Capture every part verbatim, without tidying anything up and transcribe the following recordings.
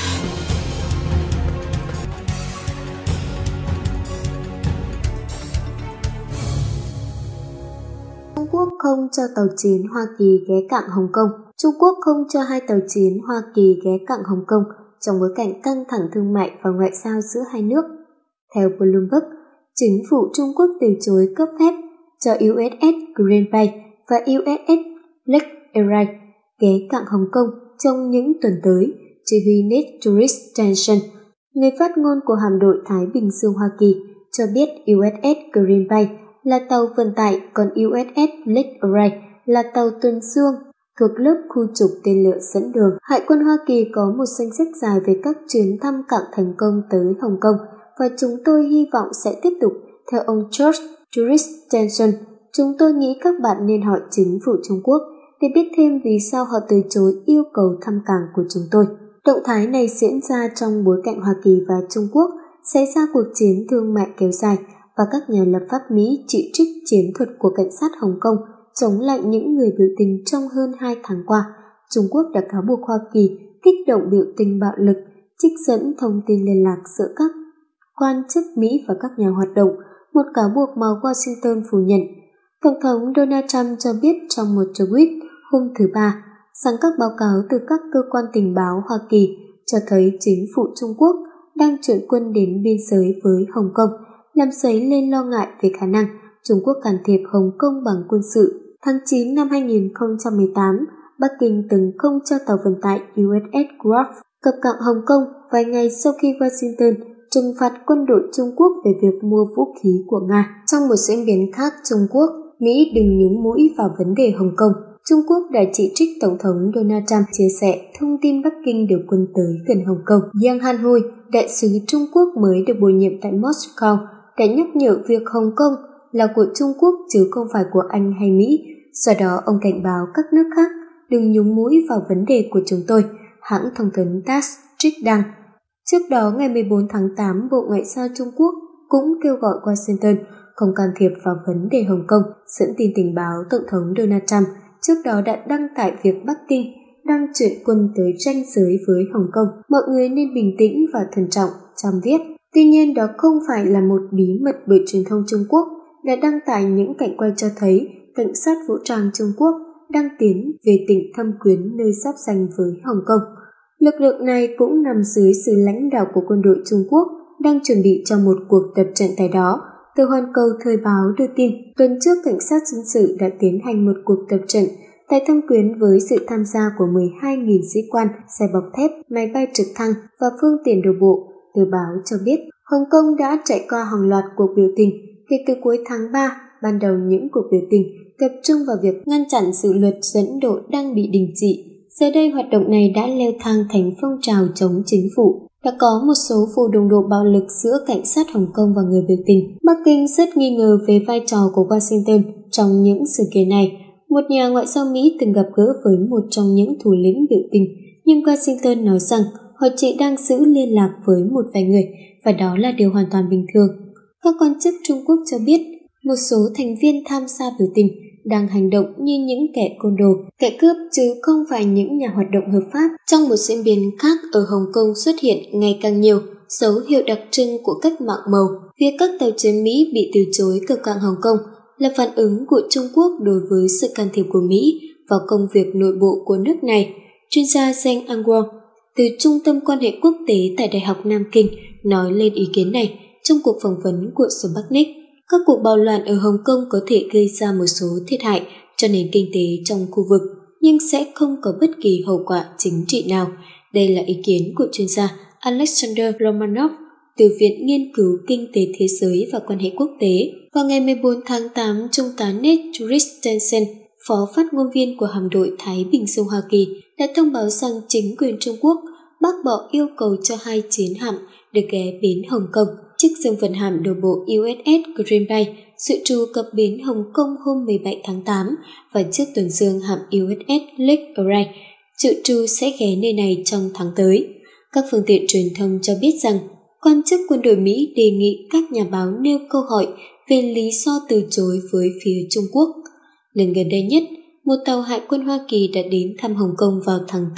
Trung Quốc không cho tàu chiến Hoa Kỳ ghé cảng Hồng Kông. Trung Quốc không cho hai tàu chiến Hoa Kỳ ghé cảng Hồng Kông trong bối cảnh căng thẳng thương mại và ngoại giao giữa hai nước. Theo Bloomberg, chính phủ Trung Quốc từ chối cấp phép cho u ét ét Green Bay và u ét ét Lake Erie ghé cảng Hồng Kông trong những tuần tới, chỉ huy Ned Tourist Station, người phát ngôn của hạm đội Thái Bình Dương Hoa Kỳ, cho biết u ét ét Green Bay là tàu vận tải, còn u ét ét Lake Erie là tàu tuần dương thuộc lớp khu trục tên lửa dẫn đường. Hải quân Hoa Kỳ có một danh sách dài về các chuyến thăm cảng thành công tới Hồng Kông và chúng tôi hy vọng sẽ tiếp tục. Theo ông George Tourist Station, chúng tôi nghĩ các bạn nên hỏi chính phủ Trung Quốc để biết thêm vì sao họ từ chối yêu cầu thăm cảng của chúng tôi. Động thái này diễn ra trong bối cảnh Hoa Kỳ và Trung Quốc xảy ra cuộc chiến thương mại kéo dài và các nhà lập pháp Mỹ chỉ trích chiến thuật của cảnh sát Hồng Kông chống lại những người biểu tình trong hơn hai tháng qua. Trung Quốc đã cáo buộc Hoa Kỳ kích động biểu tình bạo lực, trích dẫn thông tin liên lạc giữa các quan chức Mỹ và các nhà hoạt động, một cáo buộc mà Washington phủ nhận. Tổng thống Donald Trump cho biết trong một tweet hôm thứ Ba rằng các báo cáo từ các cơ quan tình báo Hoa Kỳ cho thấy chính phủ Trung Quốc đang chuyển quân đến biên giới với Hồng Kông, làm dấy lên lo ngại về khả năng Trung Quốc can thiệp Hồng Kông bằng quân sự. Tháng chín năm hai nghìn không trăm mười tám, Bắc Kinh từng không cho tàu vận tải u ét ét Graf cập cảng Hồng Kông vài ngày sau khi Washington trừng phạt quân đội Trung Quốc về việc mua vũ khí của Nga. Trong một diễn biến khác, Trung Quốc, Mỹ đừng nhúng mũi vào vấn đề Hồng Kông. Trung Quốc đã chỉ trích Tổng thống Donald Trump chia sẻ thông tin Bắc Kinh điều quân tới gần Hồng Kông. Yang Hanhui, đại sứ Trung Quốc mới được bổ nhiệm tại Moscow, đã nhắc nhở việc Hồng Kông là của Trung Quốc chứ không phải của Anh hay Mỹ. Do đó, ông cảnh báo các nước khác đừng nhúng mũi vào vấn đề của chúng tôi, hãng thông tấn tát trích đăng. Trước đó, ngày mười bốn tháng tám, Bộ Ngoại giao Trung Quốc cũng kêu gọi Washington không can thiệp vào vấn đề Hồng Kông. Dẫn tin tình báo, Tổng thống Donald Trump trước đó đã đăng tải việc Bắc Kinh đang chuyển quân tới ranh giới với Hồng Kông. Mọi người nên bình tĩnh và thận trọng, Trump viết. Tuy nhiên, đó không phải là một bí mật bởi truyền thông Trung Quốc đã đăng tải những cảnh quay cho thấy cảnh sát vũ trang Trung Quốc đang tiến về tỉnh Thâm Quyến nơi giáp ranh với Hồng Kông. Lực lượng này cũng nằm dưới sự lãnh đạo của quân đội Trung Quốc đang chuẩn bị cho một cuộc tập trận tại đó. Tờ Hoàn Cầu Thời báo đưa tin, tuần trước cảnh sát dân sự đã tiến hành một cuộc tập trận tại Thâm Quyến với sự tham gia của mười hai nghìn sĩ quan, xe bọc thép, máy bay trực thăng và phương tiện đổ bộ. Tờ báo cho biết, Hồng Kông đã trải qua hàng loạt cuộc biểu tình kể từ cuối tháng ba. Ban đầu những cuộc biểu tình tập trung vào việc ngăn chặn dự luật dẫn độ đang bị đình chỉ. Giờ đây hoạt động này đã leo thang thành phong trào chống chính phủ. Đã có một số vụ đụng độ bạo lực giữa cảnh sát Hồng Kông và người biểu tình. Bắc Kinh rất nghi ngờ về vai trò của Washington trong những sự kiện này. Một nhà ngoại giao Mỹ từng gặp gỡ với một trong những thủ lĩnh biểu tình, nhưng Washington nói rằng họ chỉ đang giữ liên lạc với một vài người và đó là điều hoàn toàn bình thường. Các quan chức Trung Quốc cho biết một số thành viên tham gia biểu tình đang hành động như những kẻ côn đồ, kẻ cướp chứ không phải những nhà hoạt động hợp pháp. Trong một diễn biến khác, ở Hồng Kông xuất hiện ngày càng nhiều dấu hiệu đặc trưng của cách mạng màu. Việc các tàu chiến Mỹ bị từ chối cập cảng Hồng Kông là phản ứng của Trung Quốc đối với sự can thiệp của Mỹ vào công việc nội bộ của nước này. Chuyên gia Zheng Anguo từ Trung tâm Quan hệ Quốc tế tại Đại học Nam Kinh nói lên ý kiến này trong cuộc phỏng vấn của Sputnik. Các cuộc bạo loạn ở Hồng Kông có thể gây ra một số thiệt hại cho nền kinh tế trong khu vực, nhưng sẽ không có bất kỳ hậu quả chính trị nào. Đây là ý kiến của chuyên gia Alexander Romanov từ Viện Nghiên cứu Kinh tế Thế giới và Quan hệ Quốc tế. Vào ngày mười bốn tháng tám, Trung tá Ned Christensen, Phó phát ngôn viên của hạm đội Thái Bình Dương Hoa Kỳ, đã thông báo rằng chính quyền Trung Quốc bác bỏ yêu cầu cho hai chiến hạm được ghé bến Hồng Kông. Chiếc dương vận hạm đổ bộ u ét ét Green Bay dự trù cập bến Hồng Kông hôm mười bảy tháng tám và chiếc tuần dương hạm u ét ét Lake Erie dự trù sẽ ghé nơi này trong tháng tới. Các phương tiện truyền thông cho biết rằng quan chức quân đội Mỹ đề nghị các nhà báo nêu câu hỏi về lý do từ chối với phía Trung Quốc. Lần gần đây nhất, một tàu hải quân Hoa Kỳ đã đến thăm Hồng Kông vào tháng tư.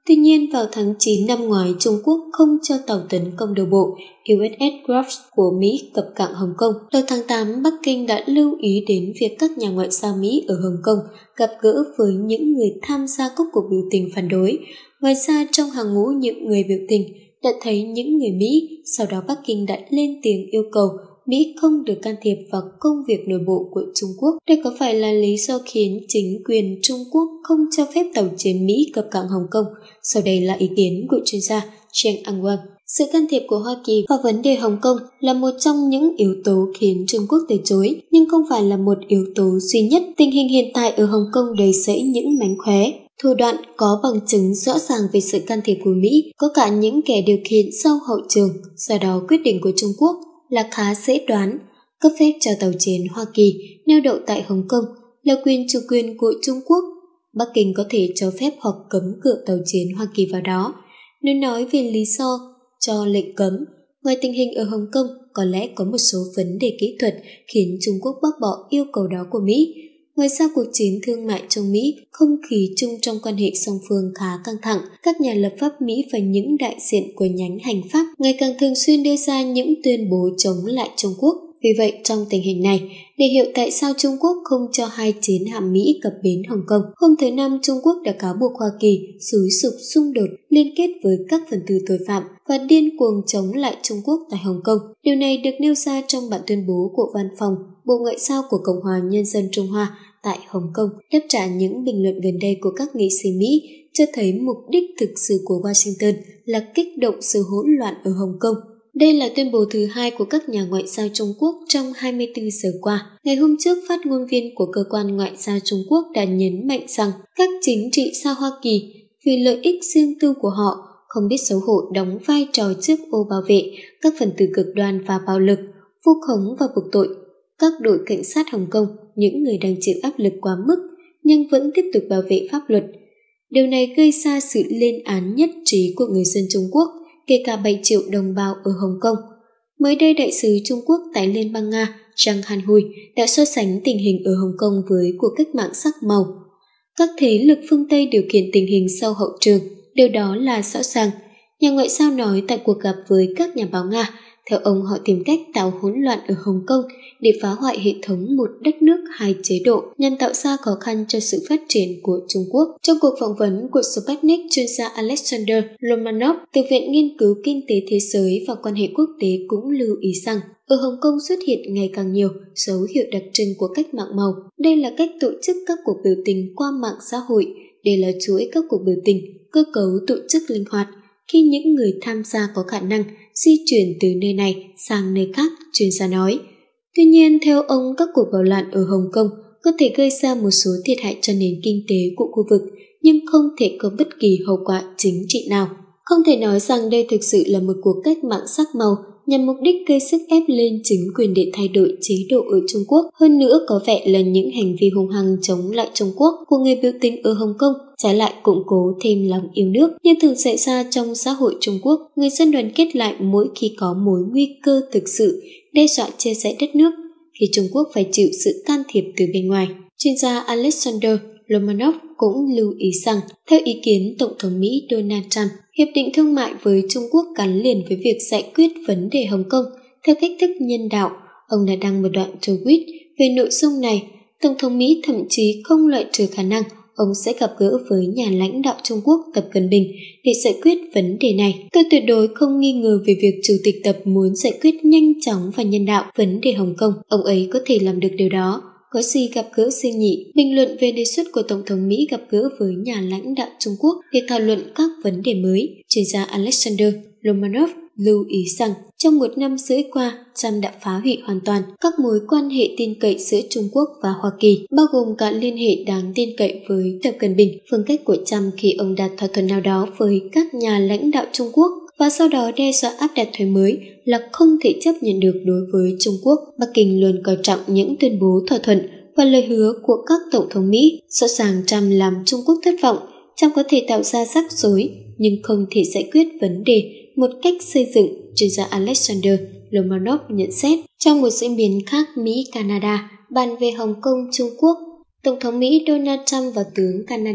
Tuy nhiên, vào tháng chín năm ngoái, Trung Quốc không cho tàu tấn công đổ bộ u ét ét Groves của Mỹ cập cảng Hồng Kông. Đầu tháng tám, Bắc Kinh đã lưu ý đến việc các nhà ngoại giao Mỹ ở Hồng Kông gặp gỡ với những người tham gia các cuộc biểu tình phản đối. Ngoài ra, trong hàng ngũ những người biểu tình đã thấy những người Mỹ, sau đó Bắc Kinh đã lên tiếng yêu cầu Mỹ không được can thiệp vào công việc nội bộ của Trung Quốc. Đây có phải là lý do khiến chính quyền Trung Quốc không cho phép tàu chiến Mỹ cập cảng Hồng Kông? Sau đây là ý kiến của chuyên gia Cheng Ang-wang. Sự can thiệp của Hoa Kỳ vào vấn đề Hồng Kông là một trong những yếu tố khiến Trung Quốc từ chối, nhưng không phải là một yếu tố duy nhất. Tình hình hiện tại ở Hồng Kông đầy rẫy những mánh khóe, thủ đoạn có bằng chứng rõ ràng về sự can thiệp của Mỹ, có cả những kẻ điều khiển sau hậu trường. Do đó, quyết định của Trung Quốc là khá dễ đoán. Cấp phép cho tàu chiến Hoa Kỳ neo đậu tại Hồng Kông là quyền chủ quyền của Trung Quốc. Bắc Kinh có thể cho phép hoặc cấm cự tàu chiến Hoa Kỳ vào đó. Nếu nói về lý do cho lệnh cấm, ngoài tình hình ở Hồng Kông, có lẽ có một số vấn đề kỹ thuật khiến Trung Quốc bác bỏ yêu cầu đó của Mỹ. Ngoài ra, cuộc chiến thương mại trong Mỹ, không khí chung trong quan hệ song phương khá căng thẳng. Các nhà lập pháp Mỹ và những đại diện của nhánh hành pháp ngày càng thường xuyên đưa ra những tuyên bố chống lại Trung Quốc. Vì vậy, trong tình hình này, để hiểu tại sao Trung Quốc không cho hai chiến hạm Mỹ cập bến Hồng Kông, hôm thứ Năm Trung Quốc đã cáo buộc Hoa Kỳ xúi sục xung đột liên kết với các phần tử tội phạm và điên cuồng chống lại Trung Quốc tại Hồng Kông. Điều này được nêu ra trong bản tuyên bố của Văn phòng Bộ Ngoại giao của Cộng hòa Nhân dân Trung Hoa tại Hồng Kông, đáp trả những bình luận gần đây của các nghị sĩ Mỹ cho thấy mục đích thực sự của Washington là kích động sự hỗn loạn ở Hồng Kông. Đây là tuyên bố thứ hai của các nhà ngoại giao Trung Quốc trong hai mươi tư giờ qua. Ngày hôm trước, phát ngôn viên của cơ quan ngoại giao Trung Quốc đã nhấn mạnh rằng các chính trị gia Hoa Kỳ vì lợi ích riêng tư của họ không biết xấu hổ đóng vai trò trước ô bảo vệ các phần tử cực đoan và bạo lực, vu khống và buộc tội các đội cảnh sát Hồng Kông, những người đang chịu áp lực quá mức nhưng vẫn tiếp tục bảo vệ pháp luật. Điều này gây ra sự lên án nhất trí của người dân Trung Quốc, kể cả bảy triệu đồng bào ở Hồng Kông. Mới đây, đại sứ Trung Quốc tại Liên bang Nga Zhang Hanhui đã so sánh tình hình ở Hồng Kông với cuộc cách mạng sắc màu. Các thế lực phương Tây điều khiển tình hình sau hậu trường, điều đó là rõ ràng. Nhà ngoại giao nói tại cuộc gặp với các nhà báo Nga, theo ông họ tìm cách tạo hỗn loạn ở Hồng Kông để phá hoại hệ thống một đất nước hai chế độ nhằm tạo ra khó khăn cho sự phát triển của Trung Quốc. Trong cuộc phỏng vấn của Sputnik, chuyên gia Alexander Romanov từ Viện Nghiên cứu Kinh tế Thế giới và Quan hệ Quốc tế cũng lưu ý rằng ở Hồng Kông xuất hiện ngày càng nhiều dấu hiệu đặc trưng của cách mạng màu. Đây là cách tổ chức các cuộc biểu tình qua mạng xã hội. Đây là chuỗi các cuộc biểu tình, cơ cấu tổ chức linh hoạt, khi những người tham gia có khả năng di chuyển từ nơi này sang nơi khác, chuyên gia nói. Tuy nhiên, theo ông, các cuộc bạo loạn ở Hồng Kông có thể gây ra một số thiệt hại cho nền kinh tế của khu vực, nhưng không thể có bất kỳ hậu quả chính trị nào. Không thể nói rằng đây thực sự là một cuộc cách mạng sắc màu nhằm mục đích gây sức ép lên chính quyền để thay đổi chế độ ở Trung Quốc. Hơn nữa, có vẻ là những hành vi hung hăng chống lại Trung Quốc của người biểu tình ở Hồng Kông trái lại củng cố thêm lòng yêu nước. Như thường xảy ra trong xã hội Trung Quốc, người dân đoàn kết lại mỗi khi có mối nguy cơ thực sự đe dọa chia rẽ đất nước, khi Trung Quốc phải chịu sự can thiệp từ bên ngoài. Chuyên gia Alexander Romanov cũng lưu ý rằng, theo ý kiến Tổng thống Mỹ Donald Trump, hiệp định thương mại với Trung Quốc gắn liền với việc giải quyết vấn đề Hồng Kông theo cách thức nhân đạo. Ông đã đăng một đoạn tweet về nội dung này. Tổng thống Mỹ thậm chí không loại trừ khả năng ông sẽ gặp gỡ với nhà lãnh đạo Trung Quốc Tập Cận Bình để giải quyết vấn đề này. Tôi tuyệt đối không nghi ngờ về việc Chủ tịch Tập muốn giải quyết nhanh chóng và nhân đạo vấn đề Hồng Kông. Ông ấy có thể làm được điều đó. Có gì gặp gỡ riêng nhỉ? Bình luận về đề xuất của Tổng thống Mỹ gặp gỡ với nhà lãnh đạo Trung Quốc để thảo luận các vấn đề mới, chuyên gia Alexander Romanov lưu ý rằng trong một năm rưỡi qua, Trump đã phá hủy hoàn toàn các mối quan hệ tin cậy giữa Trung Quốc và Hoa Kỳ, bao gồm cả liên hệ đáng tin cậy với Tập Cận Bình. Phương cách của Trump khi ông đạt thỏa thuận nào đó với các nhà lãnh đạo Trung Quốc và sau đó đe dọa áp đặt thuế mới là không thể chấp nhận được đối với Trung Quốc. Bắc Kinh luôn coi trọng những tuyên bố thỏa thuận và lời hứa của các tổng thống Mỹ. Rõ ràng Trump làm Trung Quốc thất vọng. Trump có thể tạo ra rắc rối nhưng không thể giải quyết vấn đề một cách xây dựng, chuyên gia Alexander Romanov nhận xét. Trong một diễn biến khác, Mỹ-Canada bàn về Hồng Kông Trung Quốc, Tổng thống Mỹ Donald Trump và tướng Canada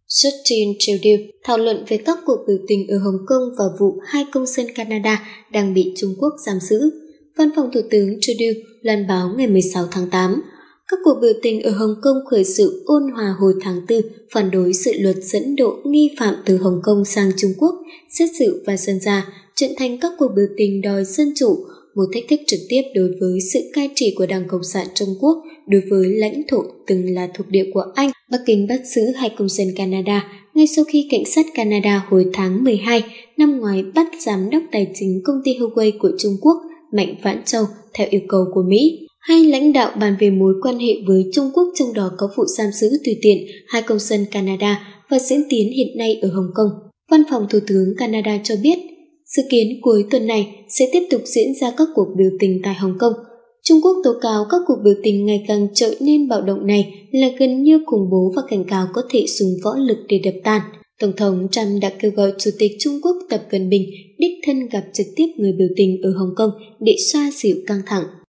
Justin Trudeau thảo luận về các cuộc biểu tình ở Hồng Kông và vụ hai công dân Canada đang bị Trung Quốc giam giữ. Văn phòng Thủ tướng Trudeau loan báo ngày mười sáu tháng tám. Các cuộc biểu tình ở Hồng Kông khởi sự ôn hòa hồi tháng tư phản đối sự luật dẫn độ nghi phạm từ Hồng Kông sang Trung Quốc, xét xử và dân ra, trở thành các cuộc biểu tình đòi dân chủ, một thách thức trực tiếp đối với sự cai trị của Đảng Cộng sản Trung Quốc đối với lãnh thổ từng là thuộc địa của Anh. Bắc Kinh bắt giữ hai công dân Canada ngay sau khi cảnh sát Canada hồi tháng mười hai năm ngoái bắt giám đốc tài chính công ty Huawei của Trung Quốc Mạnh Vãn Châu theo yêu cầu của Mỹ. Hai lãnh đạo bàn về mối quan hệ với Trung Quốc, trong đó có vụ giam giữ tùy tiện hai công dân Canada và diễn tiến hiện nay ở Hồng Kông. Văn phòng Thủ tướng Canada cho biết, dự kiến cuối tuần này sẽ tiếp tục diễn ra các cuộc biểu tình tại Hồng Kông. Trung Quốc tố cáo các cuộc biểu tình ngày càng trở nên bạo động này là gần như khủng bố và cảnh cáo có thể dùng võ lực để đập tan. Tổng thống Trump đã kêu gọi Chủ tịch Trung Quốc Tập Cận Bình đích thân gặp trực tiếp người biểu tình ở Hồng Kông để xoa dịu căng thẳng.